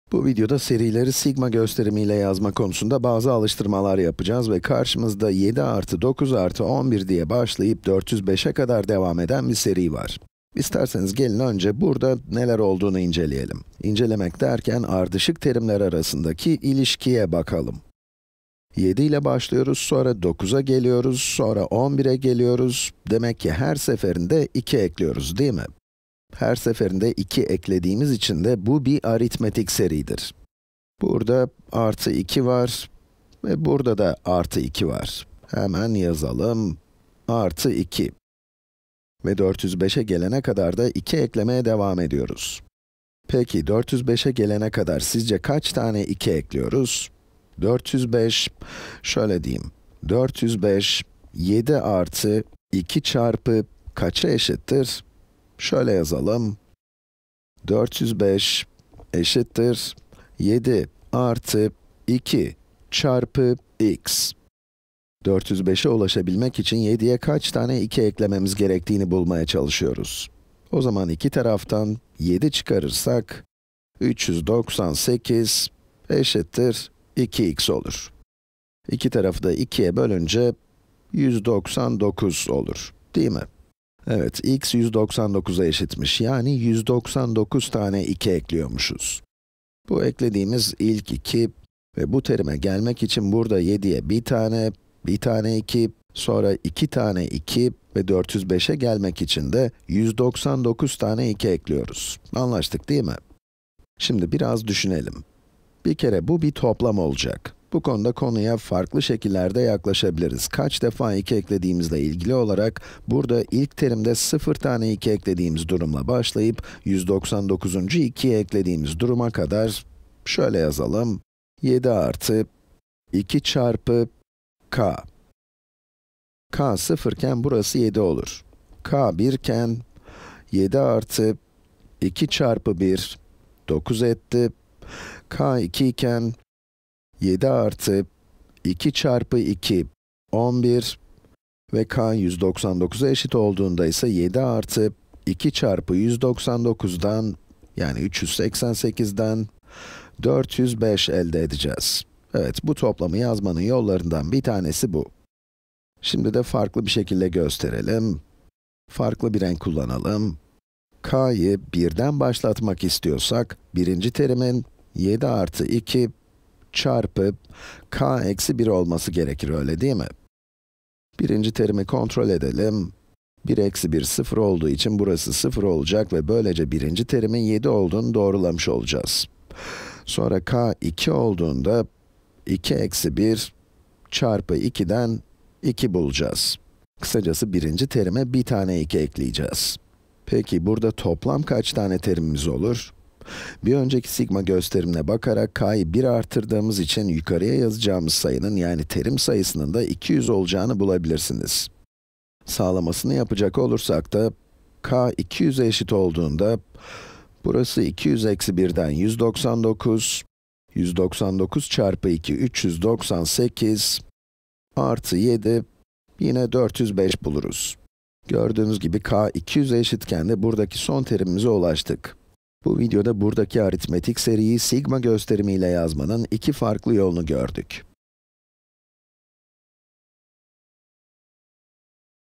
Bu videoda serileri sigma gösterimiyle yazma konusunda bazı alıştırmalar yapacağız ve karşımızda 7 artı 9 artı 11 diye başlayıp 405'e kadar devam eden bir seri var. İsterseniz gelin önce burada neler olduğunu inceleyelim. İncelemek derken ardışık terimler arasındaki ilişkiye bakalım. 7 ile başlıyoruz, sonra 9'a geliyoruz, sonra 11'e geliyoruz. Demek ki her seferinde 2 ekliyoruz, değil mi? Her seferinde 2 eklediğimiz için de bu bir aritmetik seridir. Burada artı 2 var ve burada da artı 2 var. Hemen yazalım. Artı 2. Ve 405'e gelene kadar da 2 eklemeye devam ediyoruz. Peki 405'e gelene kadar sizce kaç tane 2 ekliyoruz? 405, şöyle diyeyim. 405, 7 artı 2 çarpı kaça eşittir? Şöyle yazalım. 405 eşittir 7 artı 2 çarpı x. 405'e ulaşabilmek için 7'ye kaç tane 2 eklememiz gerektiğini bulmaya çalışıyoruz. O zaman iki taraftan 7 çıkarırsak, 398 eşittir 2x olur. İki tarafı da 2'ye bölünce 199 olur, değil mi? Evet, x 199'a eşitmiş, yani 199 tane 2 ekliyormuşuz. Bu eklediğimiz ilk 2 ve bu terime gelmek için burada 7'ye bir tane 2, sonra 2 tane 2 ve 405'e gelmek için de 199 tane 2 ekliyoruz. Anlaştık değil mi? Şimdi biraz düşünelim. Bir kere bu bir toplam olacak. Bu konuda konuya farklı şekillerde yaklaşabiliriz. Kaç defa 2 eklediğimizle ilgili olarak, burada ilk terimde 0 tane 2 eklediğimiz durumla başlayıp, 199. 2'ye eklediğimiz duruma kadar, şöyle yazalım. 7 artı 2 çarpı k. K 0 iken burası 7 olur. K 1 iken, 7 artı 2 çarpı 1, 9 etti. K 2 iken, 7 artı 2 çarpı 2, 11 ve k 199'a eşit olduğunda ise 7 artı 2 çarpı 199'dan, yani 388'den 405 elde edeceğiz. Evet, bu toplamı yazmanın yollarından bir tanesi bu. Şimdi de farklı bir şekilde gösterelim. Farklı bir renk kullanalım. K'yı 1'den başlatmak istiyorsak, birinci terimin 7 artı 2 çarpı k eksi 1 olması gerekir, öyle değil mi? Birinci terimi kontrol edelim. 1 eksi 1 0 olduğu için burası 0 olacak ve böylece birinci terimin 7 olduğunu doğrulamış olacağız. Sonra k 2 olduğunda 2 eksi 1 çarpı 2'den 2 bulacağız. Kısacası birinci terime bir tane 2 ekleyeceğiz. Peki burada toplam kaç tane terimimiz olur? Bir önceki sigma gösterimine bakarak k'yı 1 artırdığımız için yukarıya yazacağımız sayının, yani terim sayısının da 200 olacağını bulabilirsiniz. Sağlamasını yapacak olursak da, k 200'e eşit olduğunda, burası 200 eksi 1'den 199, 199 çarpı 2, 398, artı 7, yine 405 buluruz. Gördüğünüz gibi k 200'e eşitken de buradaki son terimimize ulaştık. Bu videoda buradaki aritmetik seriyi sigma gösterimiyle yazmanın iki farklı yolunu gördük.